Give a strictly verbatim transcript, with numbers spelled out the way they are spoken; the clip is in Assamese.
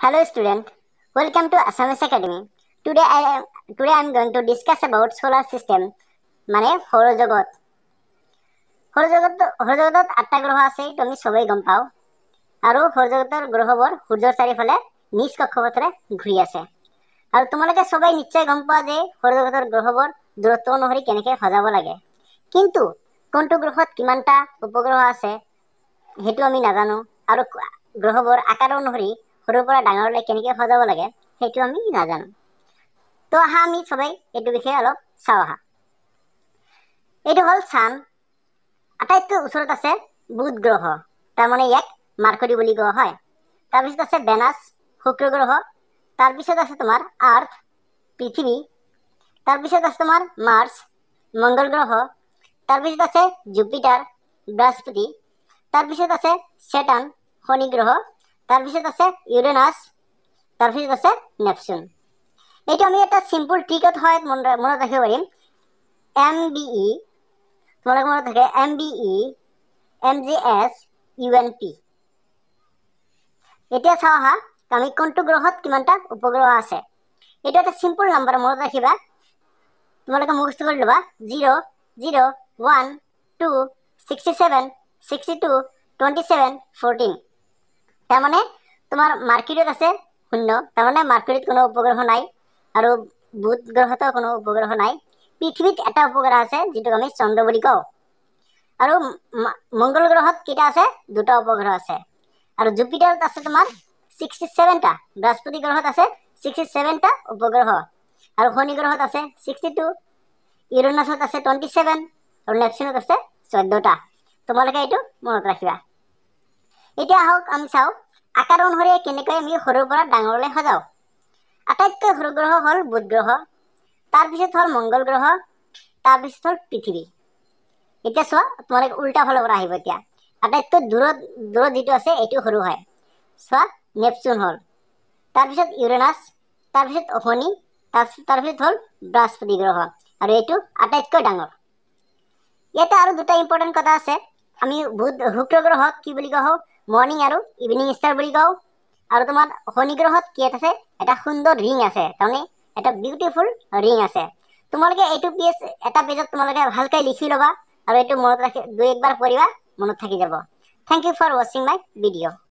Hello student, welcome to Assamese Academy. Today I am today I am going to discuss about solar system মানে সৌৰজগত। সৌৰজগত সৌৰজগতত আঠটা গ্ৰহ আছে এইটো আমি সবেই গম পাওঁ আৰু সৌৰজগতৰ গ্ৰহবোৰ সূৰ্যৰ চাৰিওফালে নিজ কক্ষপথেৰে ঘূৰি আছে। আৰু তোমালোকে সবেই নিশ্চয় গম পোৱা যে সৌৰজগতৰ গ্ৰহবোৰ দূৰত্ব অনুসৰি কেনেকৈ সজাব লাগে, কিন্তু কোনটো গ্ৰহত কিমানটা উপগ্ৰহ আছে সেইটো আমি নাজানো আৰু গ্ৰহবোৰ আকাৰ অনুসৰি সৰুৰ পৰা ডাঙৰলৈ কেনেকৈ সজাব লাগে সেইটো আমি নাজানো। তো আহা আমি সবেই এইটো বিষয়ে অলপ চাওঁ। আহা এইটো হ'ল চান। আটাইতকৈ ওচৰত আছে বুধ গ্ৰহ, তাৰমানে ইয়াক মাৰ্কৰী বুলি কোৱা হয়। তাৰপিছত আছে ভেনাছ শুক্ৰ গ্ৰহ, তাৰপিছত আছে তোমাৰ আৰ্থ পৃথিৱী, তাৰপিছত আছে তোমাৰ মাৰ্চ মংগল গ্ৰহ, তাৰপিছত আছে জুপিটাৰ বৃহস্পতি, তাৰপিছত আছে সেটাৰ্ন শনি গ্ৰহ, তাৰপিছত আছে ইউৰেনাছ, তাৰপিছত আছে নেপচুন। এইটো আমি এটা চিম্পল ট্ৰিকত হয় মনত ৰাখিব পাৰিম। এম বি ই তোমালোকে মনত থাকে M B E M G S U N P. এতিয়া চাওঁ আহা আমি কোনটো গ্ৰহত কিমানটা উপগ্ৰহ আছে। এইটো এটা চিম্পল নাম্বাৰ মনত ৰাখিবা, তোমালোকে মুখস্থ কৰি ল'বা। Zero' zero' one two sixty seven sixty two twenty seven fourteen. তাৰমানে তোমাৰ মাৰ্কুৰীত আছে শূন্য, তাৰমানে মাৰ্কুৰীত কোনো উপগ্ৰহ নাই আৰু বুধ গ্ৰহতো কোনো উপগ্ৰহ নাই। পৃথিৱীত এটা উপগ্ৰহ আছে যিটোক আমি চন্দ্ৰ বুলি কওঁ, আৰু মংগল গ্ৰহত কেইটা আছে? দুটা উপগ্ৰহ আছে। আৰু জুপিটাৰত আছে তোমাৰ ছিক্সটি ছেভেনটা, বৃহস্পতি গ্ৰহত আছে ছিক্সটি ছেভেনটা উপগ্ৰহ, আৰু শনি গ্ৰহত আছে ছিক্সটি টু, ইউৰেনাছত আছে টুৱেণ্টি ছেভেন, আৰু নেপচুনত আছে চৈধ্যটা। তোমালোকে এইটো মনত ৰাখিবা। এতিয়া আহক আমি চাওঁ আকাৰ অনুসৰি কেনেকৈ আমি সৰুৰ পৰা ডাঙৰলৈ সজাওঁ। আটাইতকৈ সৰু গ্ৰহ হ'ল বুধ গ্ৰহ, তাৰপিছত হ'ল মংগল গ্ৰহ, তাৰপিছত হ'ল পৃথিৱী। এতিয়া চোৱা তোমালোকে উল্টা ফালৰ পৰা আহিব। এতিয়া আটাইতকৈ দূৰত দূৰত যিটো আছে এইটো সৰু হয়। চোৱা নেপচুন হ'ল, তাৰপিছত ইউৰেনাছ, তাৰপিছত শনি, তাৰপিছত হ'ল বৃহস্পতি গ্ৰহ, আৰু এইটো আটাইতকৈ ডাঙৰ। ইয়াতে আৰু দুটা ইম্পৰ্টেণ্ট কথা আছে। আমি বুধ শুক্ৰ গ্ৰহক কি বুলি কওঁ? মৰ্ণিং আৰু ইভিনিং ষ্টাৰ বুলি কওঁ। আৰু তোমাৰ শনি গ্ৰহত কি আছে? এটা সুন্দৰ ৰিং আছে, তাৰমানে এটা বিউটিফুল ৰিং আছে। তোমালোকে এইটো পেজ এটা পেজত তোমালোকে ভালকৈ লিখি ল'বা আৰু এইটো মনত ৰাখি দুই একবাৰ পঢ়িবা, মনত থাকি যাব। থেংক ইউ ফৰ ৱাচিং মাই ভিডিঅ'।